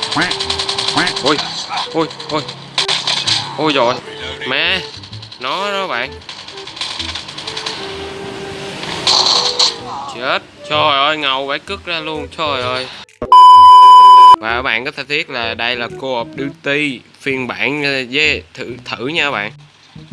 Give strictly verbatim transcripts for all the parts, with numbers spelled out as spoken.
Ôi ôi ôi ôi rồi má nó đó bạn. Chết, trời ơi ngầu vãi cứt ra luôn, trời ơi. Và các bạn có thể thiết là đây là Call of Duty phiên bản với thử thử nha các bạn.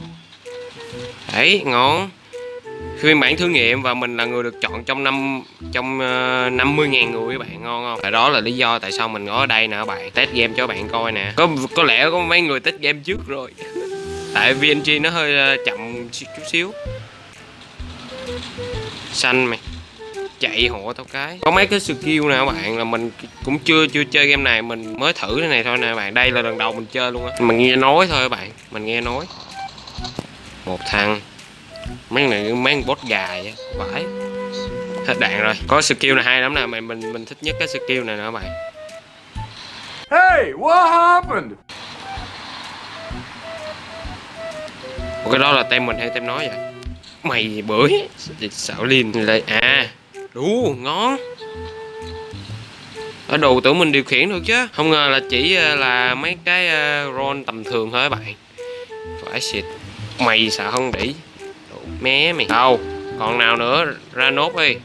Đấy, ngon. Phiên bản thử nghiệm và mình là người được chọn trong năm trong uh, năm mươi ngàn người các bạn, ngon không? Và đó là lý do tại sao mình có ở đây nè các bạn, test game cho các bạn coi nè. Có có lẽ có mấy người test game trước rồi. Tại vê en giê nó hơi uh, chậm chút xíu. Xanh mày. Chạy hộ tao cái. Có mấy cái skill nè các bạn là mình cũng chưa chưa chơi game này, mình mới thử cái này thôi nè các bạn. Đây là lần đầu mình chơi luôn á. Mình nghe nói thôi các bạn, mình nghe nói. Một thằng mấy này mấy con boss gà vậy, vãi. Hết đạn rồi. Có skill này hay lắm nè, mình mình mình thích nhất cái skill này nè các bạn. Hey, what happened? Ủa, cái đó là tem mình hay tem nói vậy? Mày bưởi xạo liên lại à. Đủ ngon. Ở đồ tưởng mình điều khiển được chứ, không ngờ là chỉ là mấy cái roll tầm thường thôi các bạn. Phải xịt. Mày sợ không đỉ. Mé mày đâu. Còn nào nữa ra nốt đi.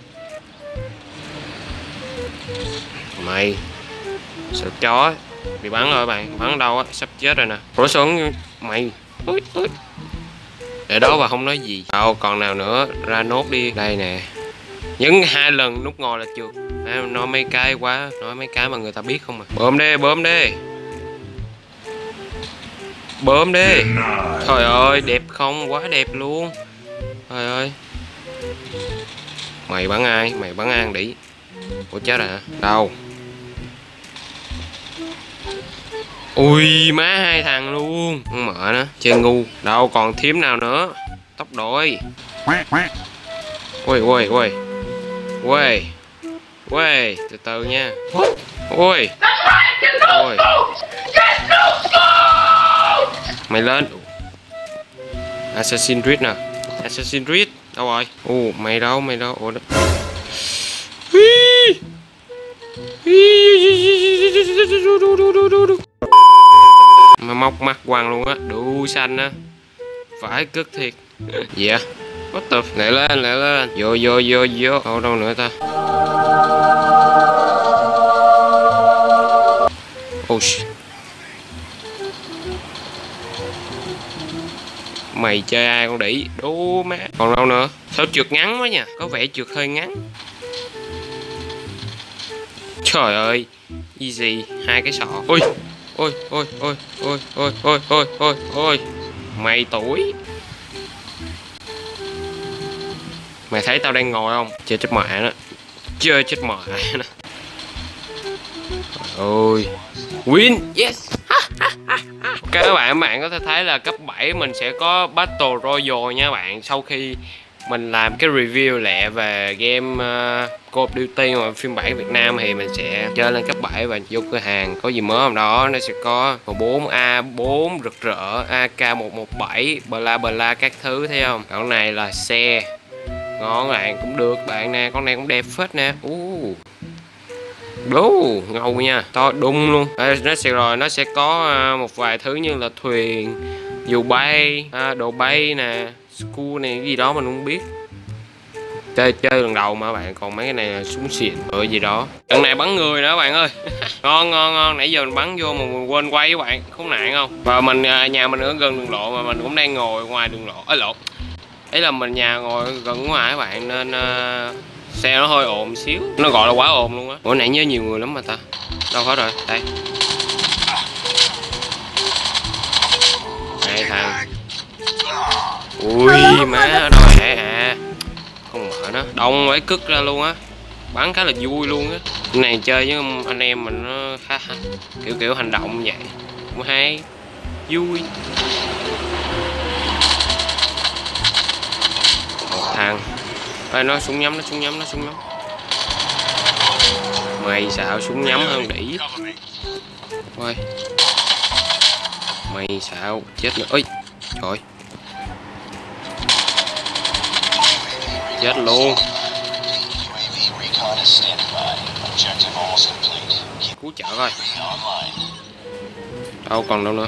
Mày sợ chó bị bắn rồi các bạn, bắn đâu á, sắp chết rồi nè. Rổ xuống mày. Ui, ui. Để đó và không nói gì. Đâu còn nào nữa ra nốt đi. Đây nè. Nhấn hai lần nút ngồi là trượt. À, nói mấy cái quá, nói mấy cái mà người ta biết không à. Bơm đi, bơm đi. Bơm đi. Trời ơi, đẹp không? Quá đẹp luôn. Trời ơi. Mày bắn ai? Mày bắn ai đỉ. Ủa chết rồi hả? Đâu? Ui má, hai thằng luôn. Mở nó, chơi ngu. Đâu còn thím nào nữa. Tốc độ ơi. Ui ui ui. Ui. Ui, từ từ nha. Ui. Ui. Mày lên. Assassin's Creed nè. Assassin's Creed đâu rồi? Ồ, mày đâu, mày đâu? Ủa đó. Mà móc mắt quăng luôn á, đủ xanh á. Phải cất thiệt. Gì vậy? What the f... Lại lên, lại lên. Vô, vô, vô, vô. Đâu đâu nữa ta? Oh shit. Mày chơi ai con đỉ? Đố má. Còn đâu nữa? Sao trượt ngắn quá nha. Có vẻ trượt hơi ngắn. Trời ơi. Easy. Hai cái sọ. Ôi. Ôi, ôi, ôi, ôi, ôi, ôi, ôi, ôi, ôi. Mày tuổi. Mày thấy tao đang ngồi không? Chơi chết mẹ đó. Chơi chết mẹ đó. Ôi. Win. Yes. Các bạn, các bạn có thể thấy là cấp bảy mình sẽ có Battle Royale nha bạn. Sau khi mình làm cái review lẹ về game uh, Call of Duty mà phiên bản Việt Nam thì mình sẽ chơi lên cấp bảy và vô cửa hàng có gì mới hôm đó nó sẽ có bốn A bốn rực rỡ, A K một một bảy, bla bla các thứ, thấy không? Còn này là xe. Ngon bạn, cũng được bạn nè, con này cũng đẹp phết nè. Uh. Đố ngầu nha, to đùng luôn. À, nó sẽ rồi nó sẽ có uh, một vài thứ như là thuyền, dù bay, uh, đồ bay nè, school này cái gì đó mình không biết. Chơi chơi lần đầu mà bạn, còn mấy cái này là súng xịn ở gì đó. Trận này bắn người nữa các bạn ơi. Ngon ngon ngon, nãy giờ mình bắn vô mà mình quên quay các bạn, khốn nạn không? Và mình uh, nhà mình ở gần đường lộ mà mình cũng đang ngồi ngoài đường lộ. Ấy lộ. Ấy là mình nhà ngồi gần ngoài các bạn nên uh, xe nó hơi ồn xíu, nó gọi là quá ồn luôn á. Bữa nãy nhớ nhiều người lắm mà ta. Đâu hết rồi, đây. Hai thằng. Ui má, đâu vậy à? Không mở nó, đông ấy cứt ra luôn á. Bắn khá là vui luôn á. Này chơi với anh em mình nó khá kiểu kiểu hành động vậy. Cũng hay, vui. Một thằng. Ê, nó súng nhắm, nó súng nhắm, nó súng nhắm. Mày xạo súng nhắm hơn đỉ. Ôi. Mày xạo chết nữa. Ôi trời. Chết luôn. cứu trợ coi. Đâu còn đâu nữa.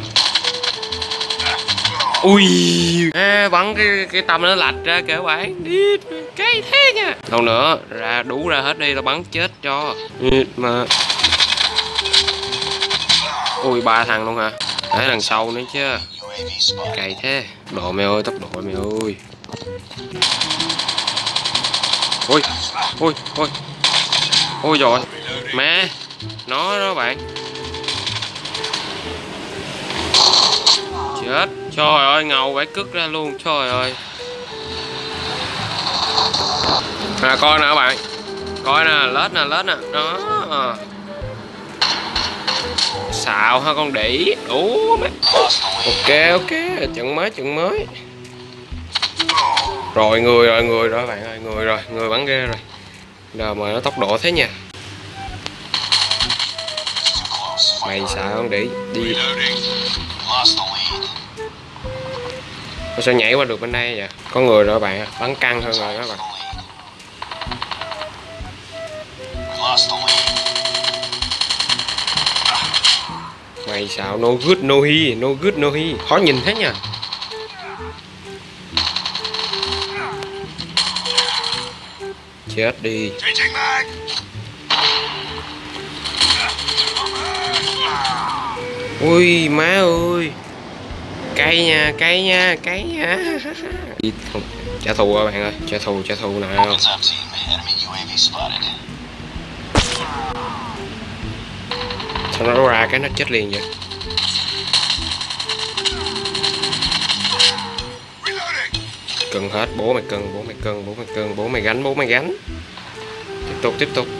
Ui, à, bắn cái cái tầm nó lạch ra kìa các bạn. Đi cái thế nha. Đâu nữa, ra đủ ra hết đi, tao bắn chết cho. Mà ui, ba thằng luôn hả? Để đằng sau nữa chứ. Cày thế. Độ mày ơi, tốc độ mày ơi. Ôi, ôi, ôi. Ôi rồi. Má, nó đó bạn. Chết. Trời ơi, ngầu phải cứt ra luôn. Trời ơi. À, coi nè các bạn. Coi nè, lết nè, lết nè. Đó. Xạo ha con đĩ. Đủ mẹ. Ok, ok. Trận mới, trận mới. Rồi, người rồi, người rồi bạn ơi. Người rồi, người bắn ghê rồi. Rồi mà nó tốc độ thế nha. Mày xạo con đĩ. Đi. Nó sao nhảy qua được bên đây vậy? Có người rồi bạn, bắn căng hơn rồi đó bạn. Mày sao no good no he, no good no he. Khó nhìn thế nha. Chết đi. Ui má ơi. Cây nha, cây nha, cây nha. Trả thù rồi bạn ơi, trả thù, trả thù nào. Sao nó ra cái nó chết liền vậy? Cân hết, bố mày cân, bố mày cân, bố mày cân, bố mày gánh, bố mày gánh. Tiếp tục, tiếp tục.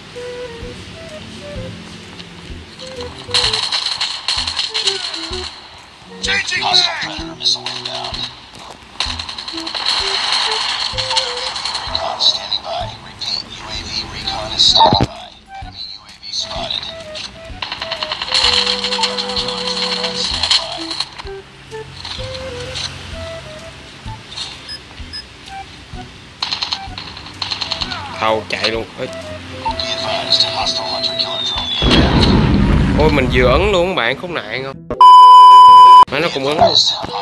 Hostile Predator missile inbound. Recon standing by. Repeat, U A V recon is standing by. Enemy U A V spotted. Standby. Thâu chạy luôn. Ôi. Be advised, hostile hunter killer drone inbound. Ôi mình vừa ấn luôn các bạn, khốn nạn không? Mà nó cũng ấn luôn.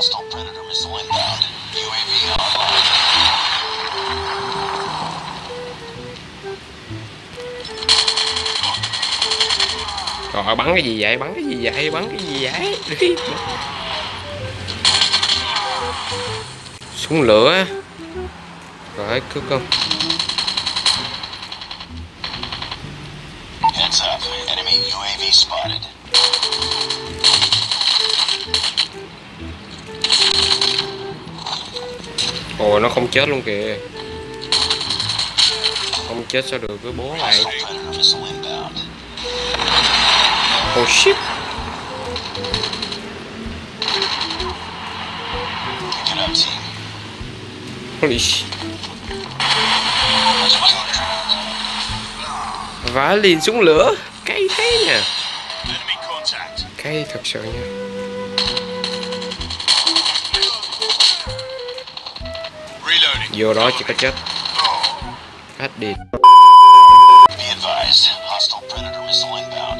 Rồi bắn cái gì vậy? Bắn cái gì vậy? Bắn cái gì vậy? Đi. Súng lửa. Rồi cứ không. Heads up, enemy U A V spotted. Ồ, nó không chết luôn kìa. Không chết sao được với bố này. Oh shit. Holy shit. Vả liền súng lửa. Cay thế nha. Cay thật sự nha. Vô đó chỉ có chết. Hết đi. Be advised, hostile Predator missile inbound.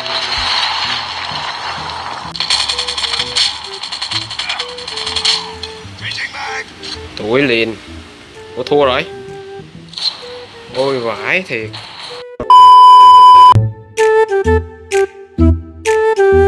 Tuổi liền. Ủa thua rồi. Ôi vãi thiệt.